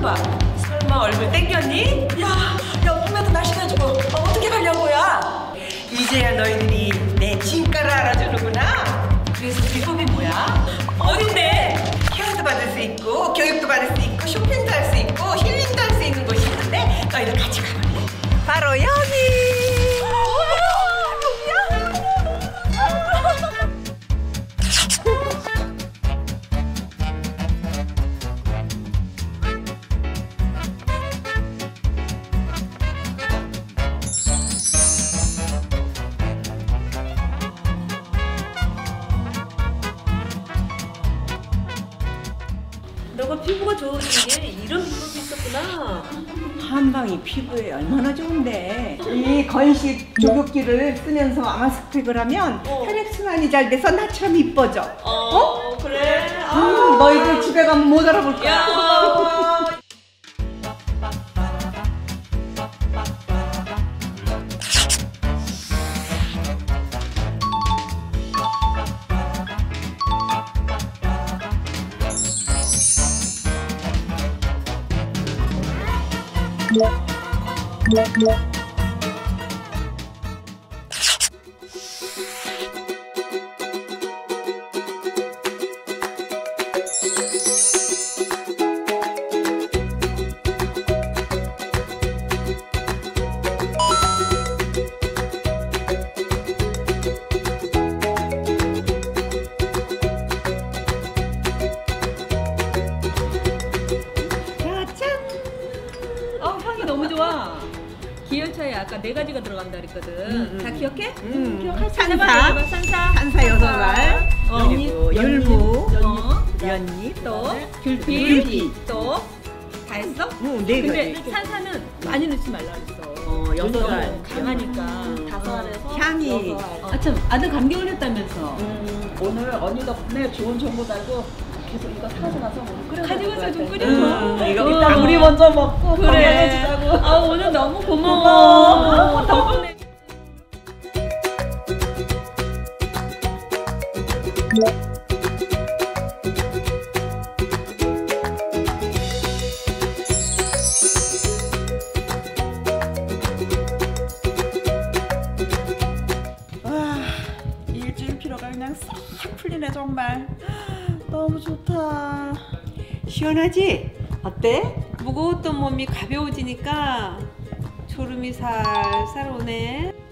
봐. 설마 얼굴 땡겼니? 야, 봄에도 날씬해지고 어떻게 가려고 야? 이제야 너희들이 내 진가를 알아주는구나. 그래서 비법이 뭐야? 어딘데? 케어도 받을 수 있고 교육도 받을 수 있고 쇼핑도 할 수 있고 힐링도 할 수 있는 곳이 있는데 너희들 같이 가볼래? 바로 여기! 너가 피부가 좋아지는 게 이런 비법이 있었구나. 한방이 피부에 얼마나 좋은데. 이 건식 조격기를 쓰면서 마스크팩을 하면 혈액순환이 잘 돼서 나처럼 이뻐져. 그래? 너희들 집에 가면 못 알아볼 거야. 야. 향이 너무 좋아. 기열차에 아까 4가지가 들어간다 그랬거든. 다 기억해? 기억할 수 있는 산사, 산사 6알, 그리고 열무, 연잎, 또 귤피, 또 다 했어? 네 근데 가지. 산사는 많이 넣지 말라 그랬어. 6알. 강하니까. 5알에서 향이. 6알. 아참 아들 감기 걸렸다면서. 오늘 언니 덕분에 좋은 정보 달고 계속 이거 사가서 가서 오늘 끓여 가지고 와서 좀 끓여줘. 이거 일단 우리 먼저 먹고 그래. 건강해지자고. 아 오늘 너무 고마워. 덕분에. 와, 일주일 피로가 그냥 싹 풀리네 정말. 너무 좋다. 시원하지? 어때? 무거웠던 몸이 가벼워지니까 졸음이 살살 오네.